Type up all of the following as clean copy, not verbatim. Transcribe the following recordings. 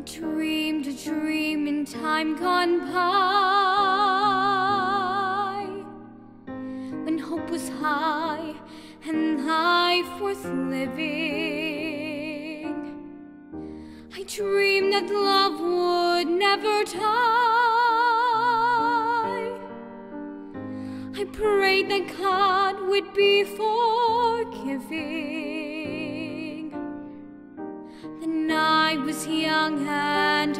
dreamed a dream in time gone by, when hope was high and life worth living. I dreamed that love would never die. I prayed that God would be forgiving. Then I was young and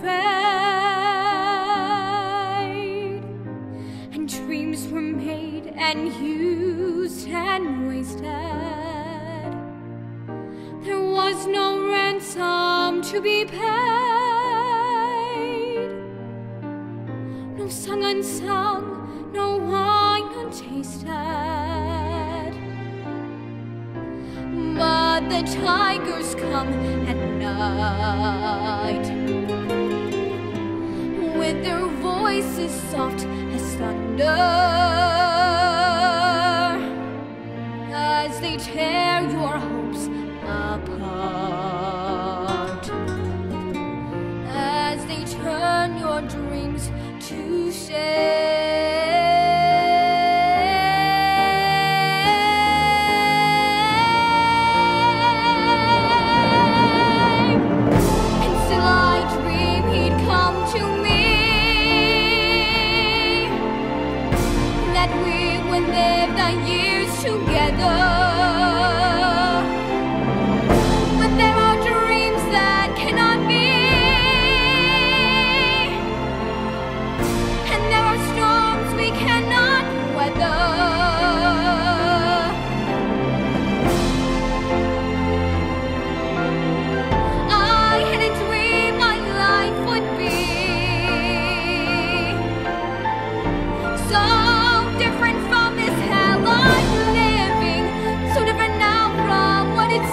unafraid, and dreams were made and used and wasted. There was no ransom to be paid, no song unsung, no wine untasted. But the tigers come at night, with their voices soft as thunder, as they tear your hopes apart, as they turn your dreams to shame. And still I dream he'd come to me, that we would live the years together. But there are dreams that cannot be, and there are storms we cannot weather. I had a dream my life would be so different from this hell I'm living, so different now from what it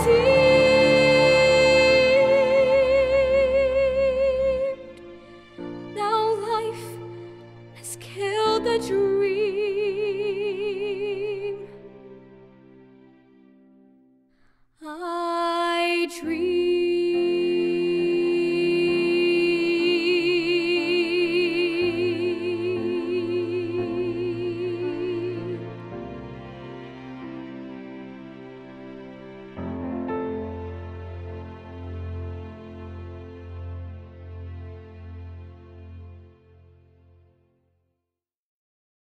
seemed. Now life has killed the dream.